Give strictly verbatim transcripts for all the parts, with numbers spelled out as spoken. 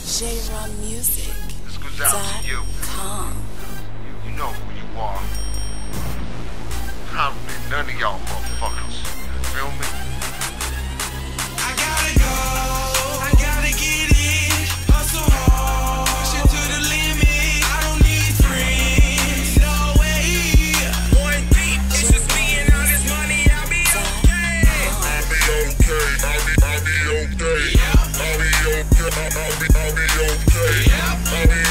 J Ron Music. This goes out to you. Com. You know who you are. I don't need none of y'all motherfuckers. You feel me? I gotta go. I gotta get it. Hustle hard. Push it to the limit. I don't need friends. No way. One deep. It's just me and all this money. I'll be okay. I'll be okay. I'll be, I'll be okay. I'll be okay. I'll be, I'll be okay. I'll be okay. I'll be,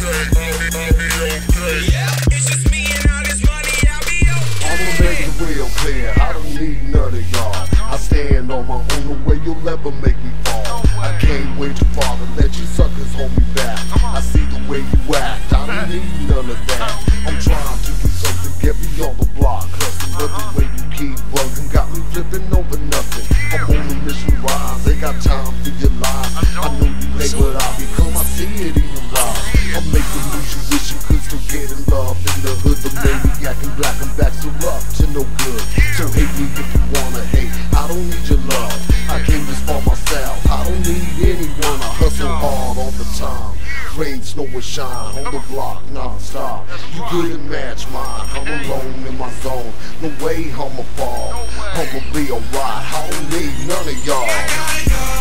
I'll be okay. It's just me and all this money. I'll be okay. I'ma make it real clear, I don't need none of y'all. I stand on my own, the way you'll ever make me fall. I came way too far to let you suckers hold me back. I see the way you act, I don't need none of that. I'm trying to do something, get beyond the block hustle, but the way you keep bugging got me flipping over nothing. I'm on a mission rise, ain't got time for your lies. I know you hate what I become, I see it in your eyes. I'm making moves you wish you could still get in love in the hood. The maniac and black and back still up to no good. So hate me if you wanna hate, I don't need your love. I came this far myself, I don't need anyone. I hustle hard all the time, rain, snow or shine, on the block non-stop. You couldn't match mine, I'm alone in my zone. No way I'ma fall, I'ma be alright. I don't need none of y'all. I gotta go.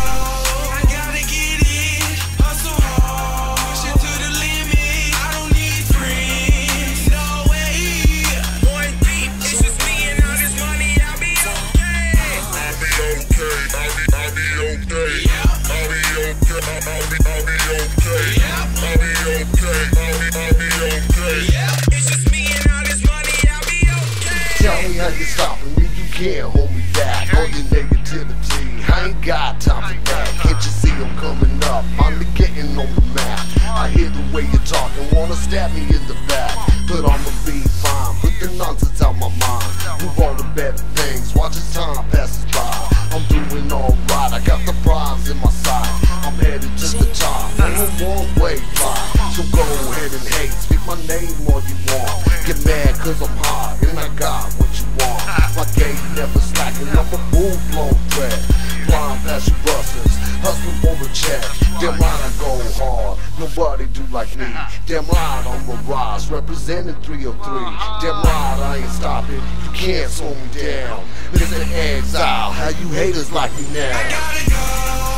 I gotta get it. Hustle hard. Push it to the limit. I don't need friends. No way. One deep. It's just me and all this money. I'll be okay. I'll be okay. I'll be, I'll be okay. I'll be okay. I'll be, I'll be okay. I'll be okay. I'll be, I'll be okay. It's just me and all this money. I'll be okay. Tell me how you stopping me, you can't hold me back. All your negativity, I ain't got time for that. Can't you see I'm coming up, finally getting on the map. I hear the way you're talking, wanna stab me in the back. But I'ma be fine, put the nonsense out my mind. Move on to better things, watch as time passes by. I'm doing alright, I got the prize in my sight. I'm headed to the top, on a one-way flight. So go ahead and hate, speak my name all you want. Get mad cause I'm hot, and I got what you want. My game never slacking, I'm a full-blown threat. Flying past your busters, hustling for a check. Damn right I go hard, nobody do like me. Damn right I'm a rise, representing three oh three. Damn right I ain't stopping, you can't slow me down. This is exile, how you haters like me now? I gotta go.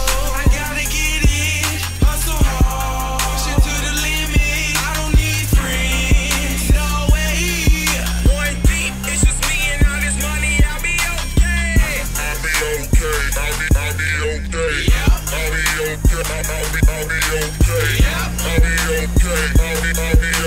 I gotta get it. Hustle hard. Push it to the limit. I don't need friends. No way. One deep. It's just me and all this money. I'll be okay. I'll be okay. I'll be, I'll be okay. I'll be okay. I'll be, I'll be okay. I'll be okay. I'll be, I'll be